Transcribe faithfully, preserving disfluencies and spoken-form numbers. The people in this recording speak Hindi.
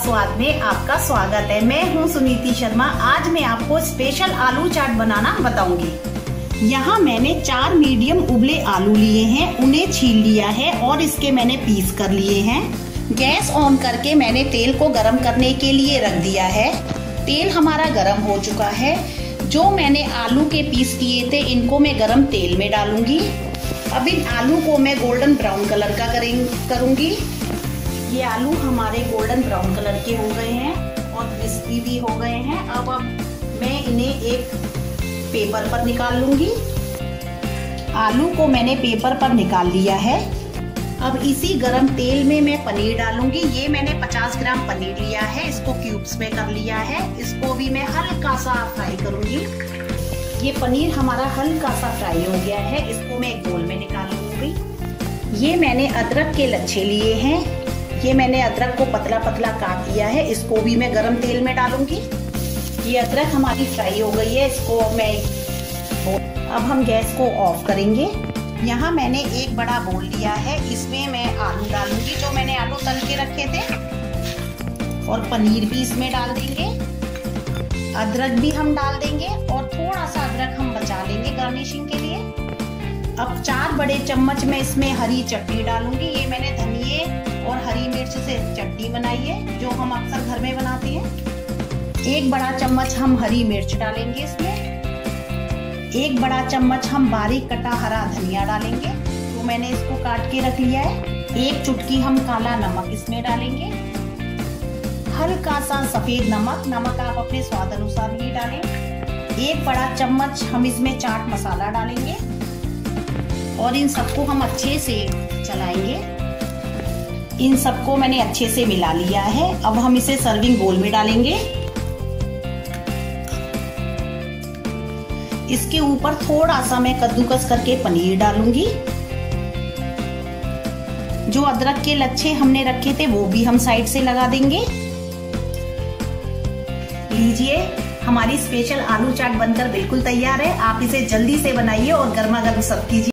स्वाद में आपका स्वागत है। मैं हूं सुनीति शर्मा। आज मैं आपको स्पेशल आलू चाट बनाना बताऊंगी। यहाँ मैंने चार मीडियम उबले आलू लिए हैं, उन्हें छील लिया है और इसके मैंने पीस कर लिए हैं। गैस ऑन करके मैंने तेल को गरम करने के लिए रख दिया है। तेल हमारा गरम हो चुका है। जो मैंने आलू के पीस किए थे इनको मैं गरम तेल में डालूंगी। अब इन आलू को मैं गोल्डन ब्राउन कलर का करूंगी। ये आलू हमारे गोल्डन ब्राउन कलर के हो गए हैं और क्रिस्पी भी हो गए हैं। अब अब मैं इन्हें एक पेपर पर निकाल लूंगी। आलू को मैंने पेपर पर निकाल लिया है। अब इसी गरम तेल में मैं पनीर डालूंगी। ये मैंने पचास ग्राम पनीर लिया है, इसको क्यूब्स में कर लिया है। इसको भी मैं हल्का सा फ्राई करूंगी। ये पनीर हमारा हल्का सा फ्राई हो गया है, इसको मैं एक बोल में निकाल लूंगी। ये मैंने अदरक के लच्छे लिए हैं। ये मैंने अदरक को पतला पतला काट लिया है, इसको भी मैं गरम तेल में डालूंगी। ये अदरक हमारी फ्राई हो गई है, इसको मैं अब हम गैस को ऑफ करेंगे। यहाँ मैंने एक बड़ा बोल लिया है, इसमें मैं आलू डालूंगी जो मैंने आलू तल के रखे थे, और पनीर भी इसमें डाल देंगे। अदरक भी हम डाल देंगे और थोड़ा सा अदरक हम बचा लेंगे गार्निशिंग के लिए। अब चार बड़े चम्मच में इसमें हरी चटनी डालूंगी। ये मैंने धनिये और हरी मिर्च से चटनी बनाई है जो हम अक्सर घर में बनाते हैं। एक बड़ा चम्मच हम हरी मिर्च डालेंगे इसमें। एक बड़ा चम्मच हम बारीक कटा हरा धनिया डालेंगे, तो मैंने इसको काट के रख लिया है। एक चुटकी हम काला नमक इसमें डालेंगे। हल्का सा सफेद नमक, नमक आप अपने स्वाद अनुसार ही डालें। एक बड़ा चम्मच हम इसमें चाट मसाला डालेंगे और इन सबको हम अच्छे से चलाएंगे। इन सबको मैंने अच्छे से मिला लिया है। अब हम इसे सर्विंग बोल में डालेंगे। इसके ऊपर थोड़ा सा मैं कद्दूकस करके पनीर डालूंगी। जो अदरक के लच्छे हमने रखे थे वो भी हम साइड से लगा देंगे। लीजिए, हमारी स्पेशल आलू चाट बनकर बिल्कुल तैयार है। आप इसे जल्दी से बनाइए और गर्मा गर्म सर्व कीजिए।